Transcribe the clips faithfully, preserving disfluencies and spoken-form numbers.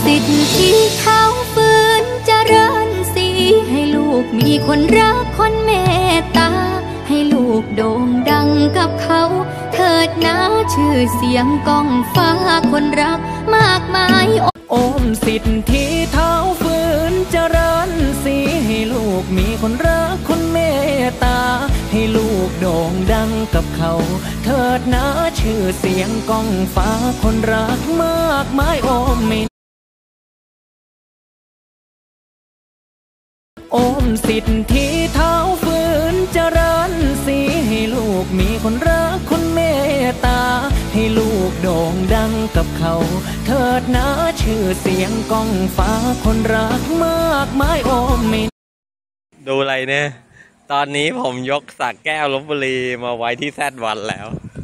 สิทธิ์ที่เขาฝืนเจริญสีให้ลูกมีคนรักคนเมตตาให้ลูกโด่งดังกับเขาเถิดนะชื่อเสียงก้องฟ้าคนรักมากมายโอมสิทธิ์ที่เท้าฝืนเจริญสีให้ลูกมีคนรักคนเมตตาให้ลูกโด่งดังกับเขาเถิดนะชื่อเสียงก้องฟ้าคนรักมากมายโอมมิโอมสิทธิ์ที่เท้าฝืนเจริญสีให้ลูกมีคนรักคนเมตตาให้ลูกโด่งดังกับเขาเถิดนะชื่อเสียงก้องฟ้าคนรักมากมายโอมมิดูอะไรเนี่ยตอนนี้ผมยกสระแก้วลพบุรีมาไว้ที่แซดวันแล้ว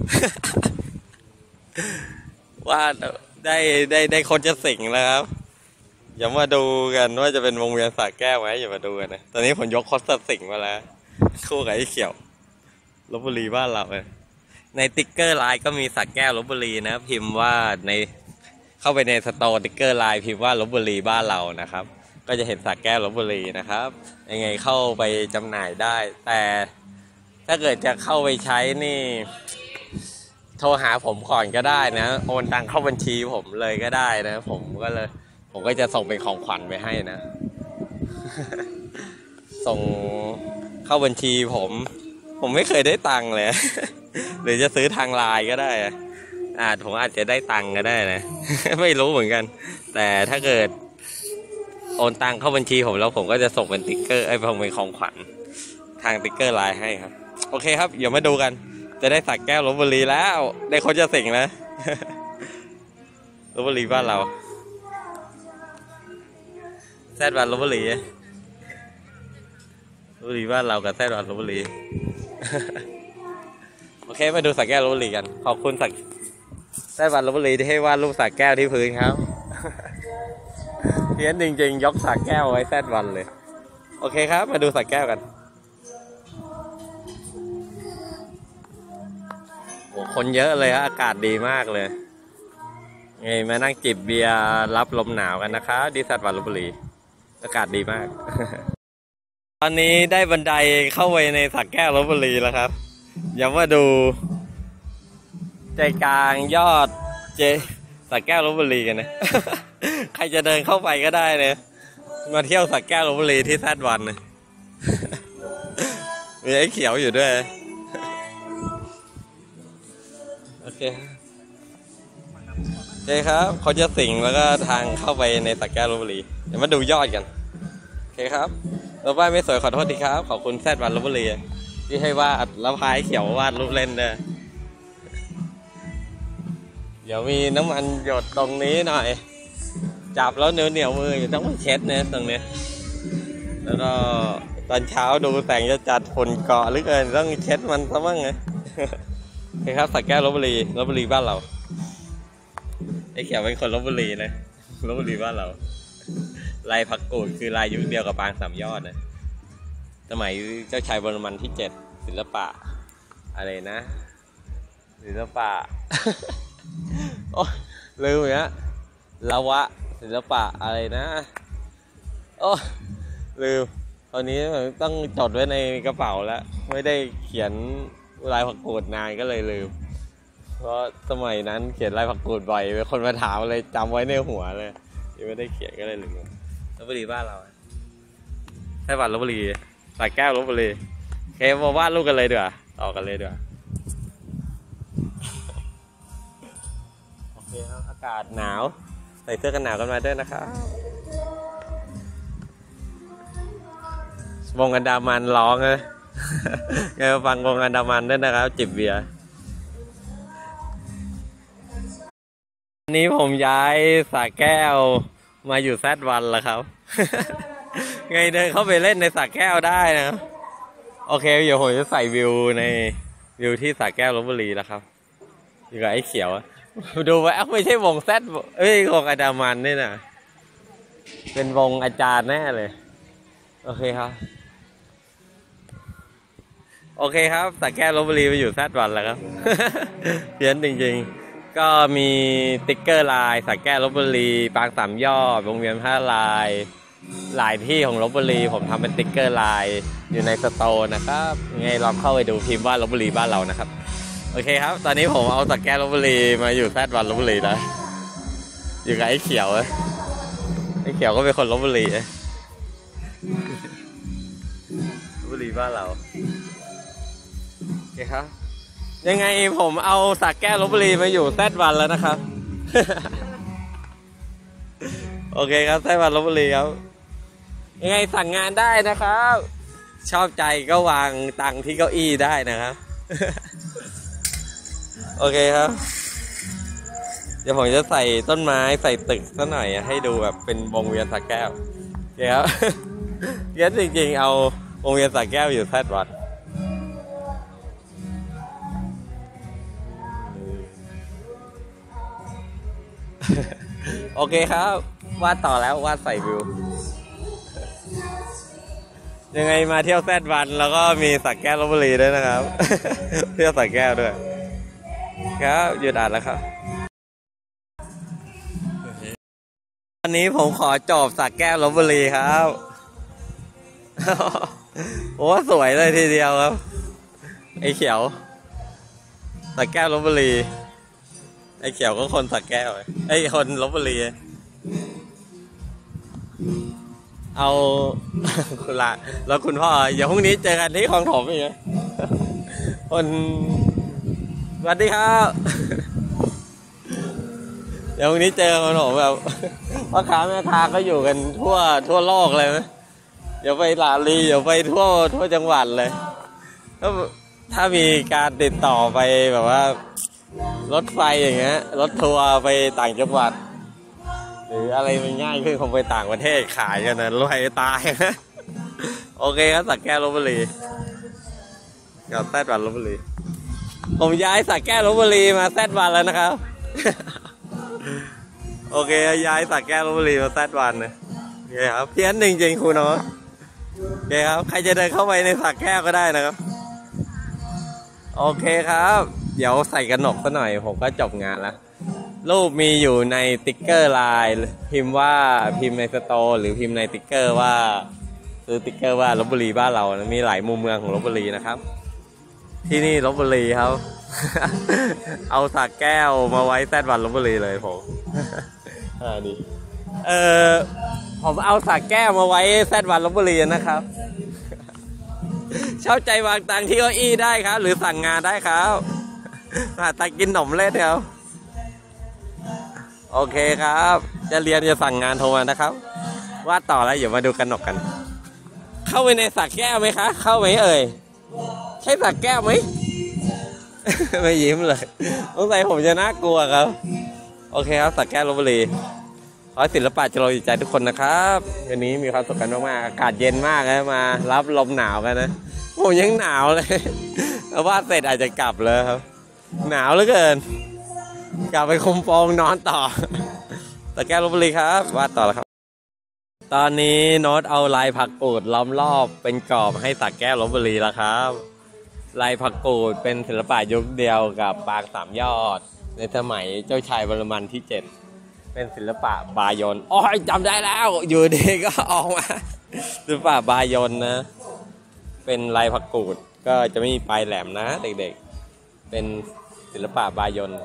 ว่าได้ได้ได้คนจะสิงแล้วครับอย่ามาดูกันว่าจะเป็นวงเวียนสระแก้วไหมอย่ามาดูกันนะตอนนี้ผมยกคอสสิงมาแล้วคู่กับไอ้เขียวลพบุรีบ้านเราเลยในติ๊กเกอร์ไลน์ก็มีสระแก้วลพบุรีนะพิมพ์ว่าในเข้าไปในสโตร์ติ๊กเกอร์ไลน์พิมพ์ว่าลพบุรีบ้านเรานะครับก็จะเห็นสระแก้วลพบุรีนะครับยังไงเข้าไปจำหน่ายได้แต่ถ้าเกิดจะเข้าไปใช้นี่โทรหาผมก่อนก็ได้นะโอนตังเข้าบัญชีผมเลยก็ได้นะผมก็เลยผมก็จะส่งเป็นของขวัญไปให้นะ ส่งเข้าบัญชีผมผมไม่เคยได้ตังค์เลย หรือจะซื้อทางไลน์ก็ได้อาจผมอาจจะได้ตังค์ก็ได้นะ ไม่รู้เหมือนกันแต่ถ้าเกิดโอนตังเข้าบัญชีผมแล้วผมก็จะส่งเป็นติ๊กเกอร์ไอ้ผมเป็นของขวัญทางติ๊กเกอร์ไลน์ให้ครับโอเคครับเดี๋ยวมาดูกันจะได้สระแก้วลพบุรีแล้วได้คนจะสิงแล้ว ลพบุรีบ้านเราแซดวันลพบุรีลพบุรีบ้านเรากับแซดวันลพบุรี โอเคมาดูสระแก้วลพบุรีกันขอบคุณสักแซดวันลพบุรีที่ให้วาดรูปสระแก้วที่พื้นครับ เพี้ยนจริงๆยกสระแก้วไว้แซดวันเลยโอเคครับมาดูสระแก้วกันโอ้คนเยอะเลยฮะอากาศดีมากเลยไงมานั่งจิบเบียร์รับลมหนาวกันนะครับที่แซดวันลพบุรีอากาศดีมาก ตอนนี้ได้บันไดเข้าไปในสระแก้วลพบุรีแล้วครับอย่ามาดูใจกลางยอดเจสระแก้วลพบุรีกันนะ ใครจะเดินเข้าไปก็ได้เนี่ยมาเที่ยวสระแก้วลพบุรีที่แซดวันนะ มีไอ้เขียวอยู่ด้วย โอเคโอเคครับเขาจะสิงแล้วก็ทางเข้าไปในสระแก้วลพบุรีเดี๋ยวมาดูยอดกันโอเคครับเราบ้านไม่สวยขอโทษทีครับขอบคุณแซดวันลพบุรีที่ให้วาดแล้วพายเขียววาดรูปเล่นด้วยเดี๋ยวมีน้ำมันหยดตรงนี้หน่อยจับแล้วเหนียวเหนียวมืออยู่ต้องมาเช็ดเนี่ยตรงนี้แล้วก็ตอนเช้าดูแสงจะจัดฝุ่นเกาะหรือเกินต้องเช็ดมันซะบ้างไงโอเคครับสระแก้วลพบุรีลพบุรีบ้านเราไอ้เขียวเป็นคนลพบุรีนะลพบุรีบ้านเราลายผักกูดคือลายยุคเดียวกับปางสามยอดนะสมัยเจ้าชายบรมันที่เจ็ดศิลปะอะไรนะศิลปะ โอ้ลืมอย่างเงี้ยละวะศิลปะอะไรนะโอ้ลืมตอนนี้ต้องจดไว้ในกระเป๋าแล้วไม่ได้เขียนลายผักกูดนานก็เลยลืมเพราะสมัยนั้นเขียนลายผักกูดบ่อยเป็นคนมาถามเลยจำไว้ในหัวเลยยังไม่ได้เขียนก็เลยลืมลพบุรีบ้านเราแซดวันลพบุรีสระแก้วลพบุรีเคมาวาดรูปกันเลยดีกว่าต่อกันเลยดีกว่าโอเคครับอากาศหนาวใส่เสื้อกันหนาวกันมาด้วยนะครับวงอันดามันร้องเลยไงมาฟังวงอันดามันด้วยนะครับจิบเบียร์วันนี้ผมย้ายสระแก้วมาอยู่แซดวันแล้วครับ ไงเดินเข้าไปเล่นในสระแก้วได้นะโอเคเดี๋ยวผมจะใส่วิวในวิวที่สระแก้วลพบุรีแล้วครับอยู่กับไอ้เขียวดูไว้ไม่ใช่วงแซดเอ้ยวงอันดามันนี่นะเป็นวงอาจารย์แน่เลยโอเคครับโอเคครับสระแก้วลพบุรีไปอยู่แซดวันแล้วครับ เพี้ยนจริงๆก็มีติ๊กเกอร์ลายสระแก้วลพบุรีปางสามยอดวงเวียนผ้าลายหลายที่ของลพบุรีผมทำเป็นติ๊กเกอร์ลายอยู่ในสโตร์นะครับยังไงลองเข้าไปดูพิมพ์ว่าลพบุรีบ้านเรานะครับโอเคครับตอนนี้ผมเอาสระแก้วลพบุรีมาอยู่แซดวันลพบุรีแล้วอยู่กับไอ้เขียวไอ้เขียวก็เป็นคนลพบุรีลพบุรีบ้านเราโอเคครับยังไงผมเอาสระแก้วลพบุรีมาอยู่แซดวันแล้วนะครับ โอเคครับแซดวันลพบุรีครับยังไงสั่งงานได้นะครับชอบใจก็วางตังที่เก้าอี้ได้นะครับ โอเคครับเดี๋ยวผมจะใส่ต้นไม้ใส่ตึกสักหน่อยให้ดูแบบเป็นวงเวียนสระแก้วโอเคครับ เย็นจริงๆเอาวงเวียนสระแก้วอยู่แซดวันโอเคครับวาดต่อแล้ววาดใส่วิวยังไงมาเที่ยวแซดวันแล้วก็มีสระแก้วลพบุรีด้วยนะครับ เที่ยวสระแก้วด้วยครับหยุดอ่านแล้วครับวันนี้ผมขอจบสระแก้วลพบุรีครับ โอ้สวยเลยทีเดียวครับไอ้เขียวสระแก้วลพบุรีไอ้เขียวก็คนสระแก้วไอ้คนลพบุรีเอาคุณละแล้วคุณพ่อเดี๋ยวพรุ่งนี้เจอกันที่คลองถมอีกนะคนสวัสดีครับเดี๋ยวพรุ่งนี้เจอคลองถมแบบพ่อค้าแม่ค้าก็อยู่กันทั่วทั่วโลกเลยไหมเดี๋ยวไปลาลีเดี๋ยวไปทั่วทั่วจังหวัดเลยถ้าถ้ามีการติดต่อไปแบบว่ารถไฟอย่างเงี้ยรถทัวร์ไปต่างจังหวัดหรืออะไรมันง่ายขึ้นคงไปต่างประเทศขายกันนะรวยตายนะโอเคครับสระแก้วลพบุรีกับแซดวันลพบุรีผมย้ายสระแก้วลพบุรีมาแซดวันแล้วนะครับ โอเคย้ายสระแก้วลพบุรีมาแซดวันนะโอเคครับเพี้ยนจริงๆคุณเนาะโอเคครับใครจะเดินเข้าไปในสระแก้วก็ได้นะครับโอเคครับเดี๋ยวใส่กระหนกซะหน่อยผมก็จบงานแล้วรูปมีอยู่ในติ๊กเกอร์ไลน์พิมพ์ว่าพิมพ์ในสโตร์หรือพิมพ์ในติ๊กเกอร์ว่าซื้อติ๊กเกอร์ว่าลพบุรีบ้านเรานะมีหลายมุมเมืองของลพบุรีนะครับที่นี่ลพบุรีครับ เอาสระแก้วมาไว้แซดวันลพบุรีเลยผม อ่าดีเออผมเอาสระแก้วมาไว้แซดวันลพบุรีนะครับ เช่าใจวางตังที่เก้าอี้ได้ครับหรือสั่งงานได้ครับมาตักกินขนมเล่นครับโอเคครับจะเรียนจะสั่งงานโทรมานะครับวาดต่อแล้วเดี๋ยวมาดูกันหนกกันเข้าไปในสระแก้วไหมคะเข้าไหมเอ่ยใช่สระแก้วไหม ไม่ยิ้มเลยสงสัยผมจะน่ากลัวครับโอเคครับสระแก้วลพบุรีขอศิลปะจะลอยใจทุกคนนะครับวันนี้มีความสุขกันมากๆอากาศเย็นมากนะมารับลมหนาวกันนะผมยังหนาวเลยวาดเสร็จอาจจะกลับเลยครับหนาวเหลือเกินกลับไปคุมโปงนอนต่อสระแก้วลพบุรีครับวาดต่อแล้วครับตอนนี้โน้ตเอาลายผักกูดล้อมรอบเป็นกรอบให้สระแก้วลพบุรีแล้วครับลายผักกูดเป็นศิลปะยุคเดียวกับปางสามยอดในสมัยเจ้าชายวรมันที่เจ็ดเป็นศิลปะบายอนอ๋อจำได้แล้วอยู่ดีก็ออกมาศิลปะบายอนนะเป็นลายผักกูดก็จะไม่มีปลายแหลมนะเด็กๆเป็นศิลปะบายอน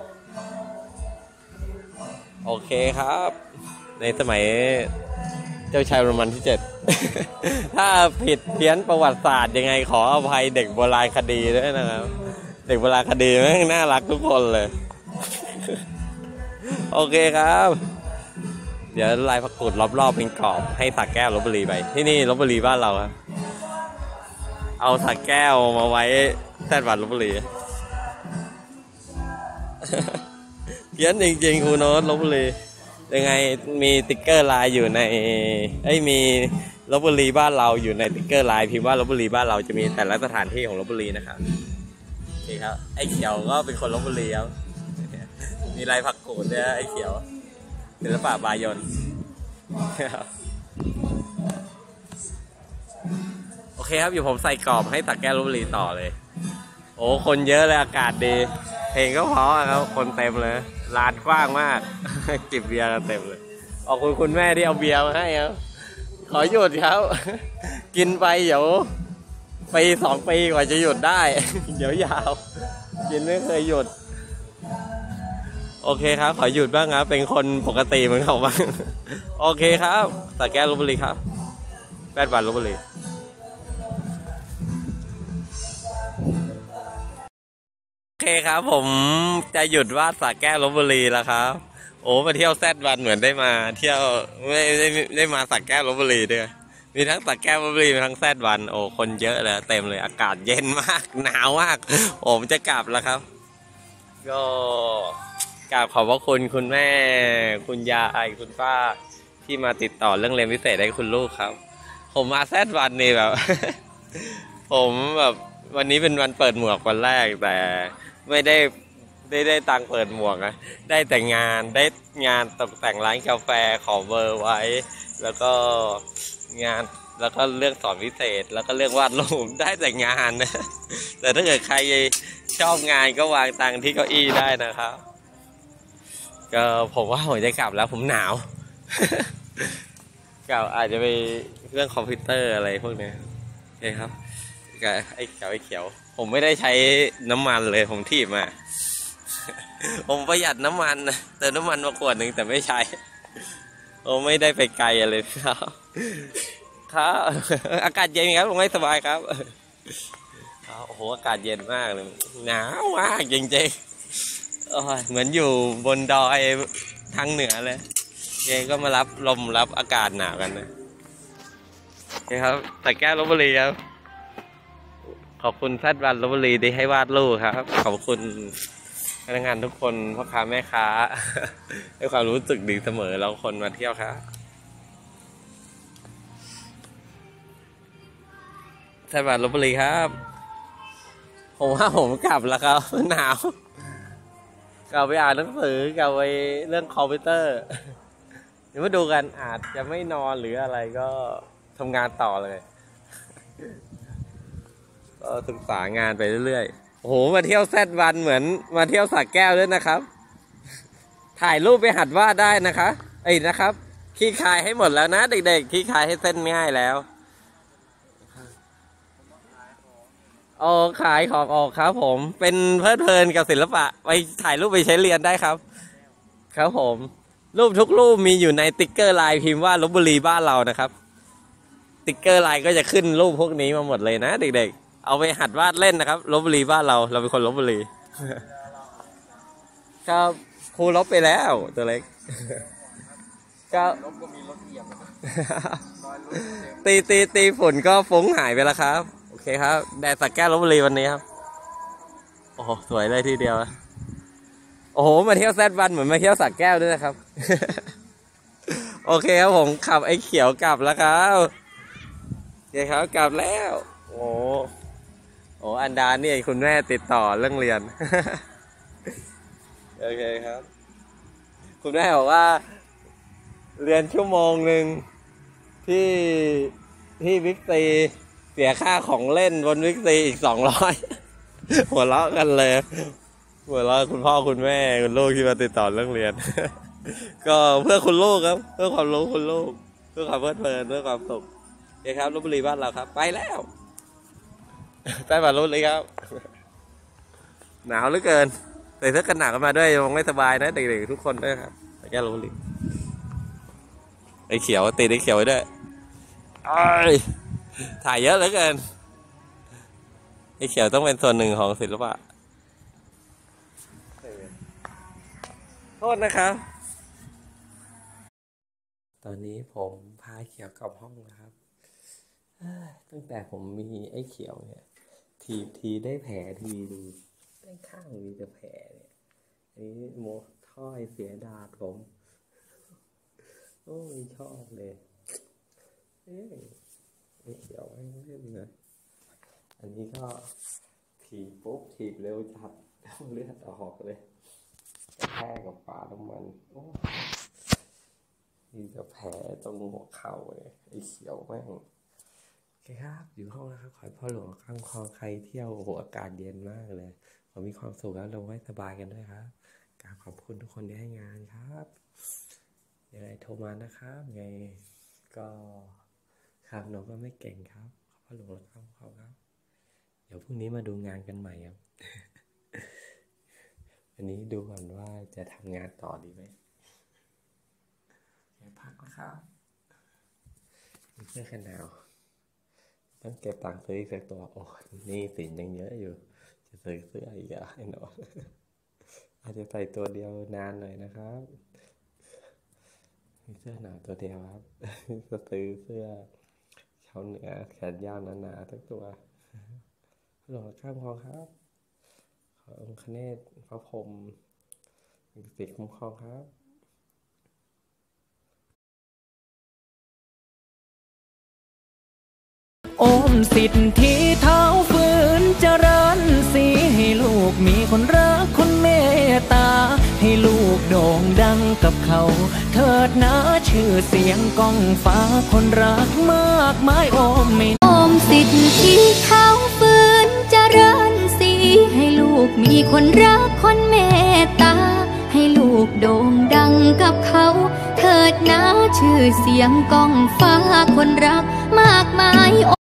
โอเคครับในสมัยเจ้าชายวรมันที่เจ็ด ถ้าผิดเพี้ยนประวัติศาสตร์ยังไงขออภัยเด็กโบราณคดีด้วยนะครับเด็กโบราณคดีแม่งน่ารักทุกคนเลย โอเคครับเดี๋ยวลายผักกูดรอบๆเป็นกรอบให้สระแก้วลพบุรีไปที่นี่ลพบุรีบ้านเราครับเอาสระแก้วมาไว้แซดวันลพบุรี เพี้ยนจริงๆครูโน้ตลพบุรียังไงมีติ๊กเกอร์ลายอยู่ในไอ้มีลพบุรีบ้านเราอยู่ในติ๊กเกอร์ลายพิมพ์ว่าลพบุรีบ้านเราจะมีแต่ละสถานที่ของลพบุรีนะครับโอเคครับไอ้เขียวก็เป็นคนลพบุรีครับมีลายผักกูดเนี่ยไอ้เขียวศิลปะบายอนโอเคครับอยู่ผมใส่กรอบให้สระแก้วลพบุรีต่อเลยโอ้คนเยอะเลยอากาศดีเพลงก็เพราะครับคนเต็มเลยลานกว้างมาก จิบเบียร์กันเต็มเลยขอบคุณคุณแม่ที่เอาเบียร์มาให้ครับขอหยุดครับ กินไปเดี๋ยวปีสองปีกว่าจะหยุดได้ เดี๋ยวยาวกินไม่เคยหยุดโอเคครับขอหยุดบ้างครับเป็นคนปกติเหมือนเขาบ้าง โอเคครับสระแก้วลพบุรีครับแปดวันลพบุรีโอเคครับผมจะหยุดวาดสระแก้วลพบุรีแล้วครับโอ้มาเที่ยวแซดวันเหมือนได้มาเที่ยวไม่ได้ได้มาสระแก้วลพบุรีด้วยมีทั้งสระแก้วลพบุรีมีทั้งแซดวันโอ้คนเยอะเลยเต็มเลยอากาศเย็นมากหนาวมากโอ้ผมจะกลับแล้วครับก็กราบขอบพระคุณคุณแม่คุณยายคุณป้าที่มาติดต่อเรื่องเรียนพิเศษให้คุณลูกครับผมมาแซดวันนี่แบบ ผมแบบวันนี้เป็นวันเปิดหมวกวันแรกแต่ไม่ได้ได้ได้ตังเปิดหมวกนะได้แต่งานได้งานตกแต่งร้านกาแฟขอเบอร์ไว้แล้วก็งานแล้วก็เรื่องสอนพิเศษแล้วก็เรื่องวาดรูปได้แต่งานนะแต่ถ้าเกิดใครชอบงานก็วางตังที่เก้าอี้ได้นะครับก็ผมว่าผมจะกลับแล้วผมหนาว กลับอาจจะไปเรื่องคอมพิวเตอร์อะไรพวกนี้โอเคครับกับไอ้เขียวไอ้เขียวผมไม่ได้ใช้น้ำมันเลยผมถีบมา ผมประหยัดน้ำมันเติมน้ำมันมาขวดหนึ่งแต่ไม่ใช้ผมไม่ได้ไปไกลอะไรครับครับอากาศเย็นครับผมไม่สบายครับโอ้โหอากาศเย็นมากเลยหนาวมากจริงๆเหมือนอยู่บนดอยทางเหนือเลยเย็นก็มารับลมรับอากาศหนาวกันนะโอเคครับแต่แก้วลพบุรีครับขอบคุณแซดวันลพบุรีที่ให้วาดรูปครับขอบคุณพนักงานทุกคนพ่อค้าแม่ค้า ให้ความรู้สึกดีเสมอเราคนมาเที่ยวครับแซดวันลพบุรีครับผมว่าผมกลับแล้วครับหนาวกลับไปอ่านหนังสือกลับไปเรื่องคอมพิวเตอร์เดี๋ยวมาดูกันอาจจะไม่นอนหรืออะไรก็ทำงานต่อเลยก็ศึกษางานไปเรื่อยๆโอ้โหมาเที่ยวแซดวันเหมือนมาเที่ยวสระแก้วด้วยนะครับถ่ายรูปไปหัดวาดได้นะคะไอ้นะครับขี้คายให้หมดแล้วนะเด็กๆขี้คายให้เส้นง่ายแล้วอ๋อขายของออกครับผมเป็นเพลิดเพลินกับศิลปะไปถ่ายรูปไปใช้เรียนได้ครับครับผมรูปทุกรูปมีอยู่ในติ๊กเกอร์ไลน์พิมพ์ว่าลพบุรีบ้านเรานะครับติ๊กเกอร์ไลน์ก็จะขึ้นรูปพวกนี้มาหมดเลยนะเด็กๆเอาไปหัดวาดเล่นนะครับลพบุรีบ้านเราเราเป็นคนลพบุรีครับครูลบไปแล้วตัวเล็กก็ตีตีตีฝุ่นก็ฟุ้งหายไปแล้วครับโอเคครับแดดสระแก้วลพบุรีวันนี้ครับโอ้โหสวยเลยทีเดียวโอ้โหมาเที่ยวแซดวันเหมือนมาเที่ยวสระแก้วด้วยนะครับ โอเคครับผมขับไอ้เขียวกลับแล้วครับโอเคครับกลับแล้วโอ้โหอันดาเนี่ยคุณแม่ติดต่อเรื่องเรียน โอเคครับคุณแม่บอกว่าเรียนชั่วโมงหนึ่งที่ที่บิ๊กซีเสียค่าของเล่นบนบิ๊กซีอีกสองร้อยหัวเราะกันเลยหัวเราะคุณพ่อคุณแม่คุณลูกที่มาติดต่อเรื่องเรียน ก็เพื่อคุณลูกครับเพื่อความรู้คุณลูกเพื่อความเพลิดเพลินเพื่อความสุขโอเคครับลพบุรีบ้านเราครับไปแล้วใต้บ้านลพบุรีครับหนาวเหลือเกินใส่เสื้อกันหนาวกันมาด้วยยังไม่สบายนะเด็กๆทุกคนด้วยครับแก้ลพบุรีไอ้เขียวตีไอ้เขียวไว้ด้วยถ่ายเยอะเหลือเกินไอ้เขียวต้องเป็นส่วนหนึ่งของศิลปะโทษนะครับตอนนี้ผมพาเขียวกลับห้องนะครับตั้งแต่ผมมีไอ้เขียวเนี่ยทีทีได้แผลทีดูด้านข้างมีแต่แผลเนี่ยอันนี้โมท่อยเสียดาดผมโอ้ยชอบเลยเอ้ยไอ้เขียวให้เล่นเลยอันนี้ก็ถีบปุ๊บถีบเร็วจัดเลือดออกเลยแพ้กับฝาน้ำมันโอ้มีแต่แผลตรงหัวเข่าเลยไอ้เขียวแม่งโอเคครับอยู่ห้องนะครับขอให้พ่อหลวงข้างคอใครเที่ยวโอ้โหอากาศเย็นมากเลยผมมีความสุขแล้วลงไว้สบายกันด้วยครับกราบขอบคุณทุกคนที่ให้งานครับยังไงโทรมานะครับไงก็ครับหนูก็ไม่เก่งครับขอบพระหลวงรักเขาครับเดี๋ยวพรุ่งนี้มาดูงานกันใหม่ครับ วันนี้ดูก่อนว่าจะทำงานต่อดีไหมเดี๋ยวพักนะครับมีเสื้อกันหนาวต้องเก็บตังค์ซื้ออีกสักตัวโอ้นี่สินยังเยอะอยู่จะซื้อเสื้ออีกอ่ะไอ้หนออาจจะใส่ตัวเดียวนานหน่อยนะครับมีเสื้อหนาวตัวเดียวครับจะซื้อเสื้อชาวเหนือแขนยาวหนาๆทั้งตัวหลวงข้ามคอครับขอองค์คเนศพระพรหมสิทธิ์คุ้มครองครับโอมสิทธิ์ที่เท้าฝืนเจริญสีให้ลูกมีคนรักคนเมตตาให้ลูกโด่งดังกับเขาเถิดนะชื่อเสียงก้องฟ้าคนรักมากมายโอมไม่โอมสิทธิ์ที่เขาฝืนเจริญสีให้ลูกมีคนรักคนเมตตาให้ลูกโด่งดังกับเขาเถิดนะชื่อเสียงก้องฟ้าคนรักมากมาย